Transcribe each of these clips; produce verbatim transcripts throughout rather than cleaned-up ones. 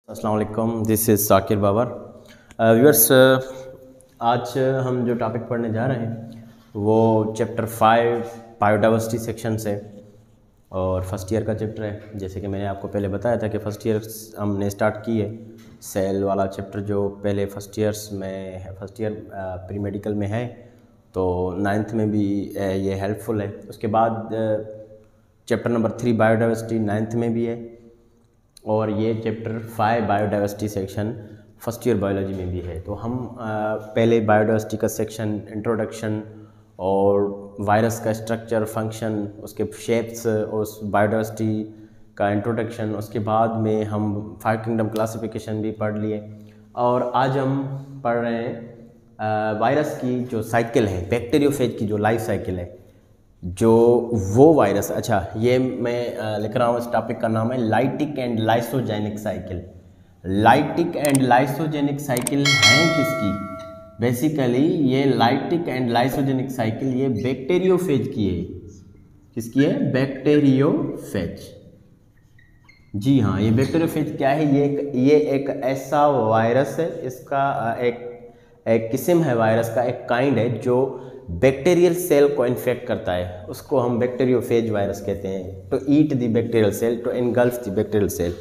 अस्सलाम वालेकुम, this is Sakir Babar. Viewers, आज हम जो टॉपिक पढ़ने जा रहे हैं वो चैप्टर फाइव बायोडाइवर्सिटी सेक्शन से और फर्स्ट ईयर का चैप्टर है। जैसे कि मैंने आपको पहले बताया था कि फ़र्स्ट ईयर हमने स्टार्ट की है, सेल वाला चैप्टर जो पहले फ़र्स्ट ईयर्स में है, फर्स्ट ईयर प्री मेडिकल में है, तो नाइन्थ में भी ये हेल्पफुल है। उसके बाद chapter number three biodiversity ninth में भी है और ये chapter five biodiversity section first year biology में भी है। तो हम आ, पहले बायोडाइवर्सिटी का सेक्शन इंट्रोडक्शन और वायरस का स्ट्रक्चर, फंक्शन, उसके शेप्स, उस बायोडाइवर्सिटी का इंट्रोडक्शन, उसके बाद में हम फाइव किंगडम क्लासिफिकेशन भी पढ़ लिए और आज हम पढ़ रहे हैं वायरस की जो साइकिल है, बैक्टीरियोफेज की जो लाइफ साइकिल है, जो वो वायरस। अच्छा, ये मैं लिख रहा हूँ, इस टॉपिक का नाम है lytic and lysogenic cycle. Lytic and lysogenic cycle है किसकी? बेसिकली ये लाइटिक एंड लाइसोजेनिक साइकिल ये बैक्टीरियोफेज की है। किसकी है? बैक्टीरियोफेज। जी हाँ, ये बैक्टीरियोफेज क्या है? ये एक ये एक ऐसा वायरस है, इसका एक एक किस्म है वायरस का, एक काइंड है जो बैक्टीरियल सेल को इन्फेक्ट करता है। उसको हम बैक्टीरियोफेज वायरस कहते हैं। To eat the bacterial cell, to engulf the bacterial cell.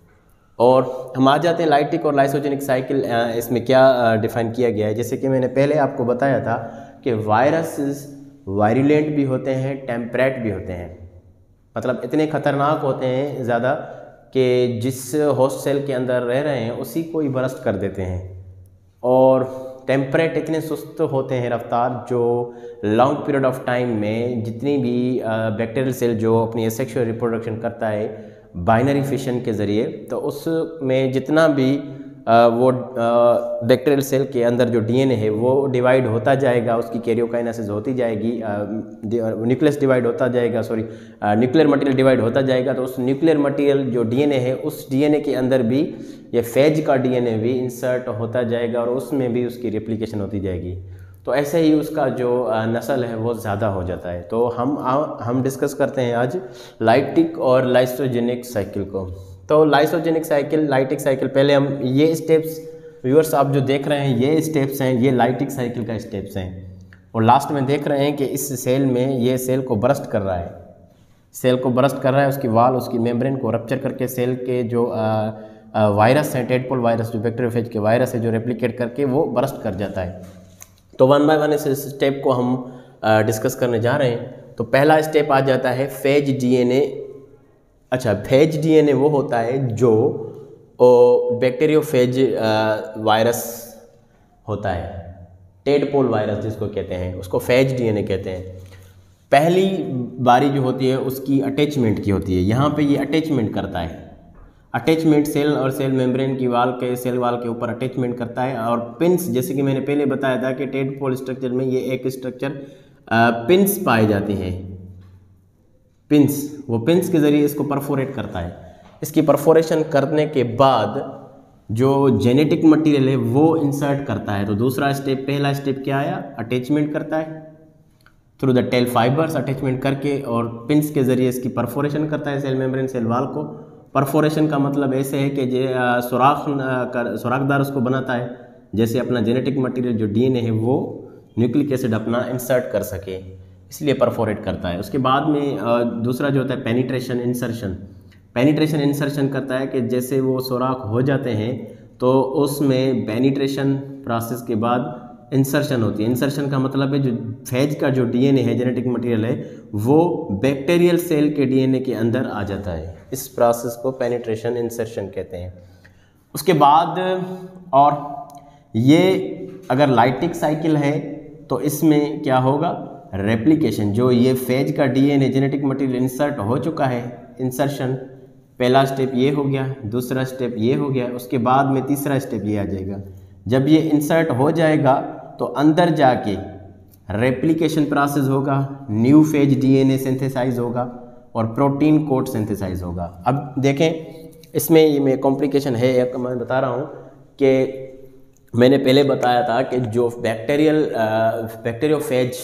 और हम आ जाते हैं लाइटिक और लाइसोजेनिक साइकिल, इसमें क्या डिफाइन किया गया है। जैसे कि मैंने पहले आपको बताया था कि वायरसेस वायरुलेंट भी होते हैं, टेम्परेट भी होते हैं। मतलब इतने खतरनाक होते हैं ज़्यादा कि जिस होस्ट सेल के अंदर रह रहे हैं उसी को ही बर्स्ट कर देते हैं। और टेम्परेट इतने सुस्त होते हैं रफ्तार, जो लॉन्ग पीरियड ऑफ टाइम में जितनी भी बैक्टीरियल सेल जो अपनी एसेक्सुअल रिप्रोडक्शन करता है बाइनरी फिशन के ज़रिए, तो उसमें जितना भी आ, वो बैक्टीरियल सेल के अंदर जो डीएनए है वो डिवाइड होता जाएगा, उसकी कैरियोकाइनेसिस होती जाएगी, न्यूक्लियस डिवाइड होता जाएगा, सॉरी न्यूक्लियर मटेरियल डिवाइड होता जाएगा। तो उस न्यूक्लियर मटेरियल जो डीएनए है, उस डीएनए के अंदर भी ये फेज का डीएनए भी इंसर्ट होता जाएगा और उसमें भी उसकी रेप्लिकेशन होती जाएगी। तो ऐसे ही उसका जो नस्ल है वो ज़्यादा हो जाता है। तो हम हम डिस्कस करते हैं आज लाइटिक और लाइसोजेनिक साइकिल को। तो लाइसोजेनिक साइकिल, लाइटिक साइकिल, पहले हम ये स्टेप्स, व्यूअर्स आप जो देख रहे हैं ये स्टेप्स हैं, ये लाइटिक साइकिल का स्टेप्स हैं। और लास्ट में देख रहे हैं कि इस सेल में ये सेल को बर्स्ट कर रहा है, सेल को बर्स्ट कर रहा है, उसकी वाल, उसकी मेम्ब्रेन को रप्चर करके सेल के जो वायरस हैं, टेडपोल वायरस जो बैक्टीरियोफेज के वायरस है, जो रेप्लिकेट करके वो बर्स्ट कर जाता है। तो वन बाय वन इस स्टेप को हम डिस्कस करने जा रहे हैं। तो पहला स्टेप आ जाता है फेज डीएनए। अच्छा, फेज डीएनए वो होता है जो बैक्टीरियोफेज वायरस होता है, टेडपोल वायरस जिसको कहते हैं, उसको फेज डीएनए कहते हैं। पहली बारी जो होती है उसकी अटैचमेंट की होती है। यहाँ पे ये अटैचमेंट करता है, अटैचमेंट सेल और सेल मेम्ब्रेन की वाल के सेल वाल के ऊपर अटैचमेंट करता है। और पिंस, जैसे कि मैंने पहले बताया था कि टेडपोल स्ट्रक्चर में ये एक स्ट्रक्चर पिंस पाए जाते हैं, पिंस, वो पिंस के ज़रिए इसको परफोरेट करता है। इसकी परफोरेशन करने के बाद जो जेनेटिक मटेरियल है वो इंसर्ट करता है। तो दूसरा स्टेप, पहला स्टेप क्या आया? अटैचमेंट करता है थ्रू द टेल फाइबर्स, अटैचमेंट करके और पिंस के ज़रिए इसकी परफोरेशन करता है सेल मेम्ब्रेन, सेल वाल को। परफोरेशन का मतलब ऐसे है कि जे सुराख कर सुराखदार उसको बनाता है, जैसे अपना जेनेटिक मटेरियल जो डीएनए है वो न्यूक्लिक एसिड अपना इंसर्ट कर सके, इसलिए परफोरेट करता है। उसके बाद में दूसरा जो होता है पेनिट्रेशन इंसर्शन। पेनिट्रेशन इंसर्शन करता है कि जैसे वो सुराख हो जाते हैं तो उसमें पेनिट्रेशन प्रोसेस के बाद इंसर्शन होती है। इंसर्शन का मतलब है जो फेज का जो डीएनए है, जेनेटिक मटेरियल है, वो बैक्टीरियल सेल के डीएनए के अंदर आ जाता है। इस प्रोसेस को पेनिट्रेशन इंसर्शन कहते हैं। उसके बाद, और ये अगर लाइटिक साइकिल है तो इसमें क्या होगा? रेप्लिकेशन। जो ये फेज का डीएनए जेनेटिक मटेरियल इंसर्ट हो चुका है, इंसर्शन पहला स्टेप ये हो गया, दूसरा स्टेप ये हो गया, उसके बाद में तीसरा स्टेप ये आ जाएगा। जब ये इंसर्ट हो जाएगा तो अंदर जाके रेप्लिकेशन प्रोसेस होगा, न्यू फेज डीएनए सिंथेसाइज होगा और प्रोटीन कोड सिंथेसाइज होगा। अब देखें, इसमें ये में कॉम्प्लिकेशन है, एक मैं बता रहा हूँ कि मैंने पहले बताया था कि जो बैक्टीरियल बैक्टीरियोफेज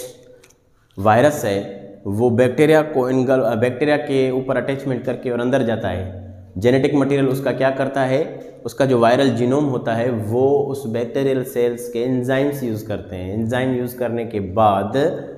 वायरस है वो बैक्टीरिया को इनगल बैक्टीरिया के ऊपर अटैचमेंट करके और अंदर जाता है। जेनेटिक मटेरियल उसका क्या करता है, उसका जो वायरल जीनोम होता है वो उस बैक्टीरियल सेल्स के एंजाइम्स यूज़ करते हैं। एंजाइम यूज़ करने के बाद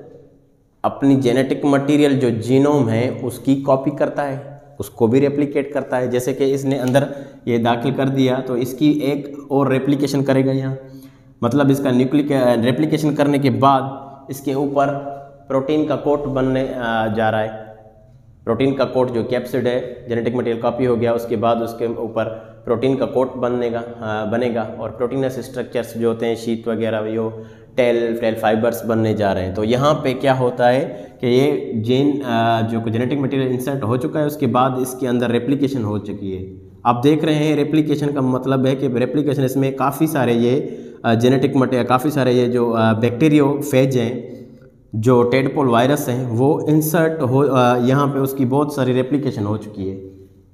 अपनी जेनेटिक मटेरियल जो जीनोम है उसकी कॉपी करता है, उसको भी रेप्लिकेट करता है। जैसे कि इसने अंदर ये दाखिल कर दिया तो इसकी एक और रेप्लिकेशन करेगा यहाँ, मतलब इसका न्यूक्लिक रेप्लिकेशन करने के बाद इसके ऊपर प्रोटीन का कोट बनने जा रहा है। प्रोटीन का कोट जो कैप्सिड है, जेनेटिक मटेरियल कॉपी हो गया, उसके बाद उसके ऊपर प्रोटीन का कोट बनेगा बनेगा और प्रोटीनस स्ट्रक्चर्स जो होते हैं शीट वगैरह यो टेल टेल फाइबर्स बनने जा रहे हैं। तो यहाँ पे क्या होता है कि ये जीन जो जेनेटिक मटेरियल इंसर्ट हो चुका है उसके बाद इसके अंदर रेप्लिकेशन हो चुकी है। आप देख रहे हैं रेप्लिकेशन का मतलब है कि रेप्लिकेशन इसमें काफ़ी सारे ये जेनेटिक मटेरियल, काफ़ी सारे ये जो बैक्टीरियो फेज हैं, जो टेडपोल वायरस हैं, वो इंसर्ट हो यहाँ पे उसकी बहुत सारी रेप्लिकेशन हो चुकी है।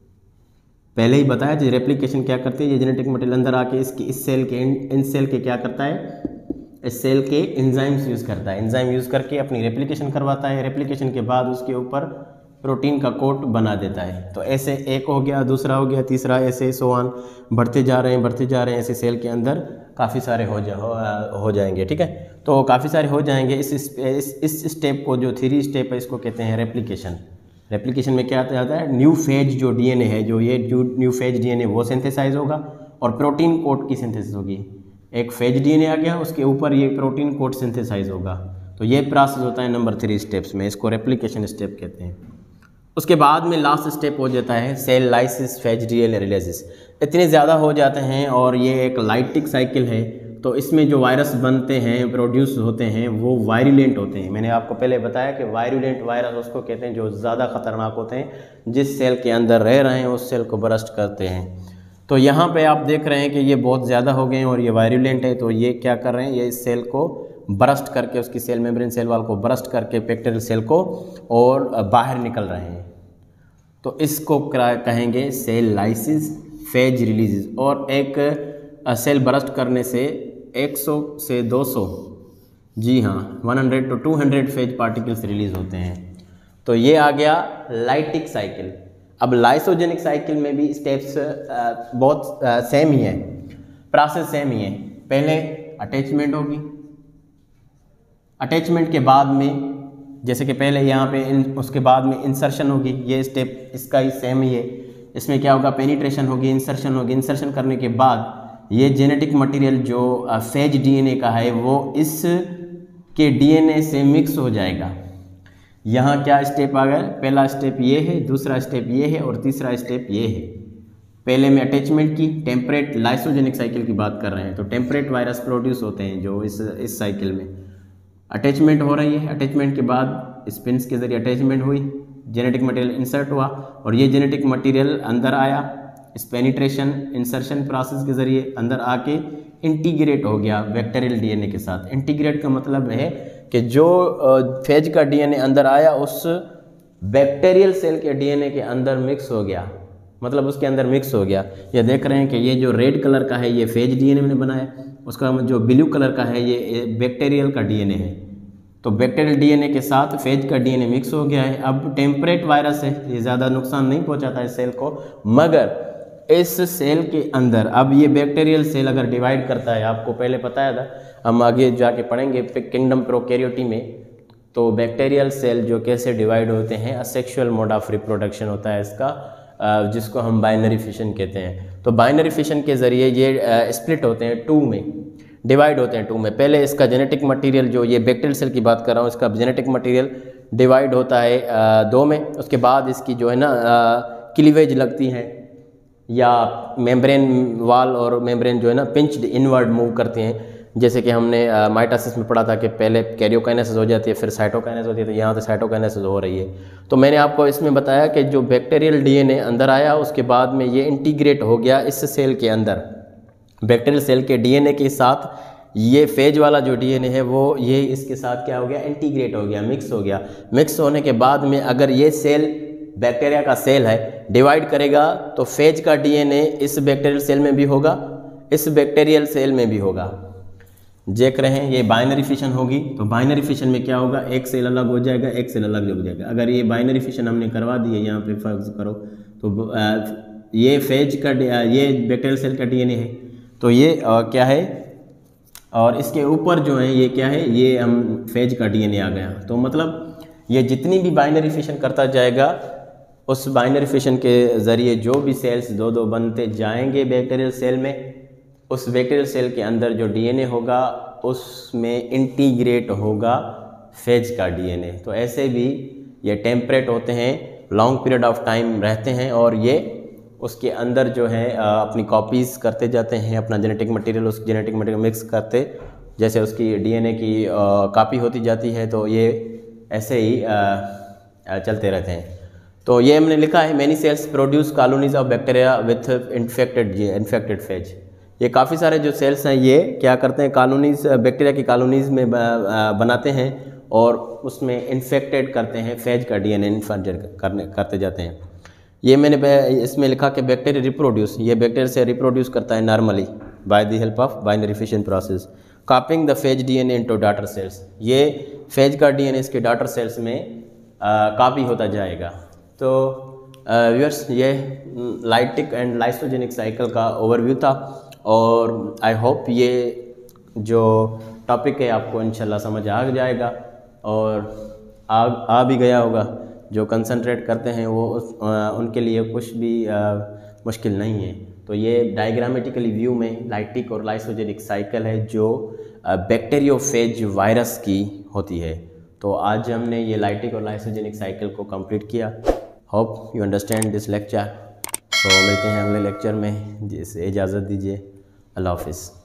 पहले ही बताया जी रेप्लिकेशन क्या करती है, ये जेनेटिक मटेरियल अंदर आके इसकी इस सेल के इन सेल के क्या करता है, इस सेल के एंजाइम्स यूज़ करता है। एंजाइम यूज़ करके अपनी रेप्लिकेशन करवाता है। रेप्लिकेशन के बाद उसके ऊपर प्रोटीन का कोट बना देता है। तो ऐसे एक हो गया, दूसरा हो गया, तीसरा, ऐसे सोआन बढ़ते जा रहे हैं बढ़ते जा रहे हैं ऐसे सेल के अंदर काफ़ी सारे हो जा हो, हो जाएंगे। ठीक है, तो काफ़ी सारे हो जाएंगे। इस इस इस स्टेप को जो थ्री स्टेप है इसको कहते हैं रेप्लिकेशन। रेप्लिकेशन में क्या आता है, न्यू फेज जो डीएनए है, जो ये न्यू फेज डीएनए वो सिंथेसाइज होगा और प्रोटीन कोट की सिंथेसिस होगी। एक फेज डीएनए आ गया, उसके ऊपर ये प्रोटीन कोट सिंथेसाइज होगा। तो ये प्रोसेस होता है नंबर थ्री स्टेप्स में, इसको रेप्लिकेशन स्टेप कहते हैं। उसके बाद में लास्ट स्टेप हो जाता है cell lysis phage DNA releases. इतने ज़्यादा हो जाते हैं और ये एक लाइटिक साइकिल है। तो इसमें जो वायरस बनते हैं, प्रोड्यूस होते हैं, वो वायरुलेंट होते हैं। मैंने आपको पहले बताया कि वायरुलेंट वायरस उसको कहते हैं जो ज़्यादा खतरनाक होते हैं, जिस सेल के अंदर रह रहे हैं उस सेल को बरस्ट करते हैं। तो यहाँ पे आप देख रहे हैं कि ये बहुत ज़्यादा हो गए हैं और ये वायरुलेंट है। तो ये क्या कर रहे हैं, ये इस सेल को बरस्ट करके, उसकी सेल मेम्ब्रेन सेल वाल को बरस्ट करके बैक्टीरियल सेल को और बाहर निकल रहे हैं। तो इसको कहेंगे सेल लाइसिस फेज रिलीज। और एक सेल बरस्ट करने से सौ से दो सौ, जी हाँ, सौ टू दो सौ फेज पार्टिकल्स रिलीज होते हैं। तो ये आ गया लाइटिक साइकिल। अब लाइसोजेनिक साइकिल में भी स्टेप्स बहुत सेम ही है, प्रोसेस सेम ही है। पहले अटैचमेंट होगी, अटैचमेंट के बाद में जैसे कि पहले यहाँ पे इन, उसके बाद में इंसर्शन होगी। ये स्टेप इसका ही सेम ही है। इसमें क्या होगा, पेनिट्रेशन होगी, इंसर्शन होगी। इंसर्शन करने के बाद ये जेनेटिक मटेरियल जो फेज डीएनए का है वो इस के डीएनए से मिक्स हो जाएगा। यहाँ क्या स्टेप आ गया, पहला स्टेप ये है, दूसरा स्टेप ये है और तीसरा स्टेप ये है। पहले में अटैचमेंट की, टेम्परेट लाइसोजेनिक साइकिल की बात कर रहे हैं। तो टेम्परेट वायरस प्रोड्यूस होते हैं जो इस इस साइकिल में अटैचमेंट हो रही है। अटैचमेंट के बाद स्पिन्स के जरिए अटैचमेंट हुई, जेनेटिक मटेरियल इंसर्ट हुआ और ये जेनेटिक मटेरियल अंदर आया। इस पेनिट्रेशन इंसर्शन प्रोसेस के जरिए अंदर आके इंटीग्रेट हो गया बैक्टीरियल डीएनए के साथ। इंटीग्रेट का मतलब है कि जो फेज का डीएनए अंदर आया उस बैक्टीरियल सेल के डीएनए के अंदर मिक्स हो गया, मतलब उसके अंदर मिक्स हो गया। ये देख रहे हैं कि ये जो रेड कलर का है ये फेज डीएनए मैंने बनाया, उसका जो ब्लू कलर का है ये बैक्टीरियल का डीएनए है। तो बैक्टीरियल डीएनए के साथ फेज का डीएनए मिक्स हो गया है। अब टेम्परेट वायरस है, ये ज़्यादा नुकसान नहीं पहुंचाता है सेल को, मगर इस सेल के अंदर अब ये बैक्टीरियल सेल अगर डिवाइड करता है, आपको पहले बताया था, हम आगे जाके पढ़ेंगे किंगडम प्रोकैरियोटी में, तो बैक्टीरियल सेल जो कैसे डिवाइड होते हैं, असेक्सुअल मोड ऑफ रिप्रोडक्शन होता है इसका, जिसको हम बाइनरी फिशन कहते हैं। तो बाइनरी फिशन के ज़रिए ये स्प्लिट होते हैं, टू में डिवाइड होते हैं, टू में। पहले इसका जेनेटिक मटेरियल जो ये बैक्टीरियल सेल की बात कर रहा हूँ, इसका जेनेटिक मटेरियल डिवाइड होता है दो में। उसके बाद इसकी जो है ना क्लीवेज लगती है, या मेम्ब्रेन वाल और मेम्ब्रेन जो है ना पिंच्ड इनवर्ड मूव करते हैं। जैसे कि हमने माइटोसिस में पढ़ा था कि पहले कैरियोकाइनेसिस हो जाती है, फिर साइटोकाइनेसिस होती है, तो यहाँ तो साइटोकाइनेसिस हो रही है। तो मैंने आपको इसमें बताया कि जो बैक्टीरियल डीएनए अंदर आया उसके बाद में ये इंटीग्रेट हो गया इस सेल के अंदर, बैक्टीरियल सेल के डीएनए के साथ। ये फेज वाला जो डीएनए है वो ये इसके साथ क्या हो गया, इंटीग्रेट हो गया, मिक्स हो गया। मिक्स होने के बाद में अगर ये सेल बैक्टीरिया का सेल है, डिवाइड करेगा तो फेज का डीएनए इस बैक्टीरियल सेल में भी होगा, इस बैक्टीरियल सेल में भी होगा। देख रहे हैं ये बाइनरी फिशन होगी। तो बाइनरी फिशन में क्या होगा, एक सेल अलग हो जाएगा, एक सेल अलग हो जाएगा। अगर ये बाइनरी फिशन हमने करवा दी है, यहाँ पे फर्ज करो तो ये फेज का ये बैक्टीरियल सेल का डीएनए है, तो ये आ, क्या है, और इसके ऊपर जो है ये क्या है, ये हम फेज का डीएनए आ गया। तो मतलब ये जितनी भी बाइनरी फिशन करता जाएगा, उस बाइनरी फिशन के ज़रिए जो भी सेल्स दो दो बनते जाएंगे बैक्टीरियल सेल में, उस बैक्टीरियल सेल के अंदर जो डीएनए होगा उसमें इंटीग्रेट होगा फेज का डीएनए। तो ऐसे भी ये टेम्परेट होते हैं, लॉन्ग पीरियड ऑफ टाइम रहते हैं, और ये उसके अंदर जो है अपनी कॉपीज़ करते जाते हैं, अपना जेनेटिक मटेरियल उस जेनेटिक मटेरियल मिक्स करते, जैसे उसकी डीएनए की कॉपी होती जाती है। तो ये ऐसे ही आ, आ, चलते रहते हैं। तो ये हमने लिखा है, many cells produce colonies of bacteria with infected infected phage. ये काफ़ी सारे जो सेल्स हैं ये क्या करते हैं, कॉलोनीज बैक्टीरिया की कॉलोनीज में बनाते हैं और उसमें इन्फेक्टेड करते हैं, फेज का डीएनए इन्फेक्टेड करने करते जाते हैं। ये मैंने इसमें लिखा कि बैक्टीरिया रिप्रोड्यूस, ये बैक्टीरिया से रिप्रोड्यूस करता है normally by the help of binary fission process, copying the phage DNA into daughter cells. ये फेज का डीएनए इसके डॉटर सेल्स में कॉपी होता जाएगा। तो व्यूअर्स ये लाइटिक एंड लाइसोजेनिक साइकिल का ओवरव्यू था, और आई होप ये जो टॉपिक है आपको इंशाल्लाह समझ आ जाएगा और आ आ भी गया होगा। जो कंसंट्रेट करते हैं वो उस, आ, उनके लिए कुछ भी आ, मुश्किल नहीं है। तो ये डायग्रामेटिकली व्यू में लाइटिक और लाइसोजेनिक साइकिल है जो बैक्टीरियोफेज वायरस की होती है। तो आज हमने ये लाइटिक और लाइसोजेनिक साइकिल को कंप्लीट किया। Hope you understand this lecture. तो मिलते हैं अगले लेक्चर में, जिसे इजाज़त दीजिए। अल्लाह हाफिज़।